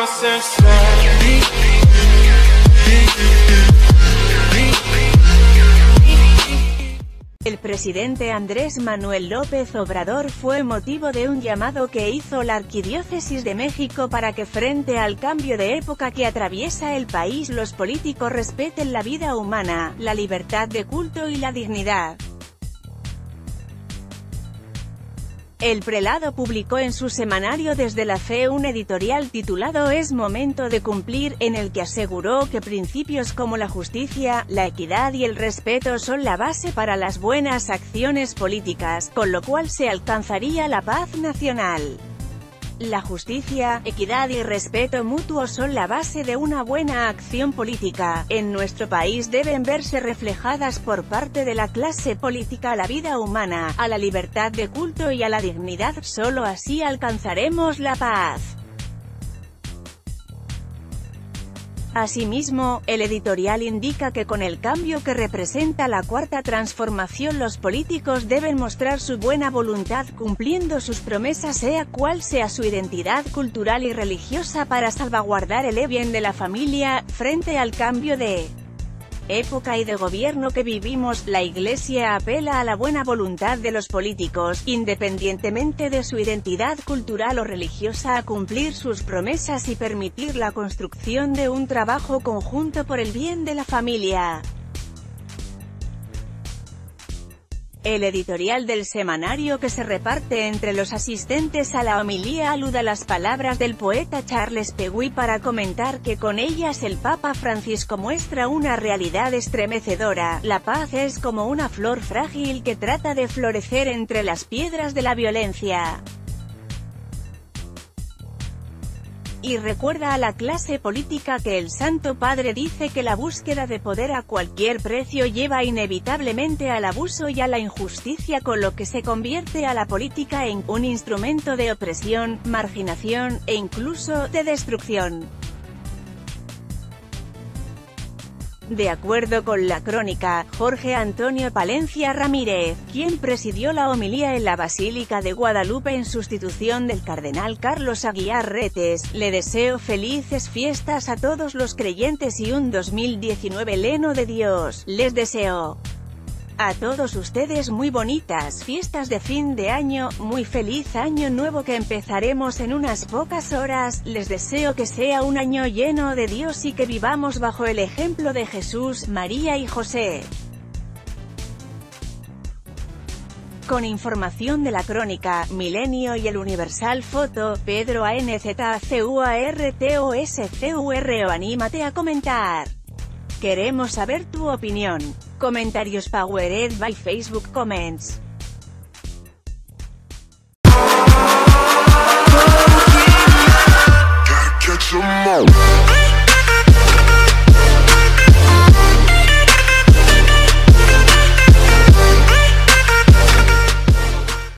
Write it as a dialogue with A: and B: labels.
A: El presidente Andrés Manuel López Obrador fue motivo de un llamado que hizo la Arquidiócesis de México para que frente al cambio de época que atraviesa el país los políticos respeten la vida humana, la libertad de culto y la dignidad. El prelado publicó en su semanario Desde la Fe un editorial titulado Es momento de cumplir, en el que aseguró que principios como la justicia, la equidad y el respeto son la base para las buenas acciones políticas, con lo cual se alcanzaría la paz nacional. La justicia, equidad y respeto mutuo son la base de una buena acción política. En nuestro país deben verse reflejadas por parte de la clase política a la vida humana, a la libertad de culto y a la dignidad. Solo así alcanzaremos la paz. Asimismo, el editorial indica que con el cambio que representa la Cuarta Transformación los políticos deben mostrar su buena voluntad cumpliendo sus promesas sea cual sea su identidad cultural y religiosa para salvaguardar el bien de la familia. Frente al cambio de época y de gobierno que vivimos, la Iglesia apela a la buena voluntad de los políticos, independientemente de su identidad cultural o religiosa, a cumplir sus promesas y permitir la construcción de un trabajo conjunto por el bien de la familia. El editorial del semanario que se reparte entre los asistentes a la homilía alude a las palabras del poeta Charles Peguy para comentar que con ellas el Papa Francisco muestra una realidad estremecedora: la paz es como una flor frágil que trata de florecer entre las piedras de la violencia. Y recuerda a la clase política que el Santo Padre dice que la búsqueda de poder a cualquier precio lleva inevitablemente al abuso y a la injusticia, con lo que se convierte a la política en un instrumento de opresión, marginación, e incluso de destrucción. De acuerdo con la crónica, Jorge Antonio Palencia Ramírez, quien presidió la homilía en la Basílica de Guadalupe en sustitución del cardenal Carlos Aguiar Retes, le deseo felices fiestas a todos los creyentes y un 2019 lleno de Dios. Les deseo a todos ustedes muy bonitas fiestas de fin de año, muy feliz año nuevo que empezaremos en unas pocas horas. Les deseo que sea un año lleno de Dios y que vivamos bajo el ejemplo de Jesús, María y José. Con información de la Crónica, Milenio y El Universal. Foto, Pedro ANZACUARTOSCURO. Anímate a comentar. Queremos saber tu opinión. Comentarios powered by Facebook Comments.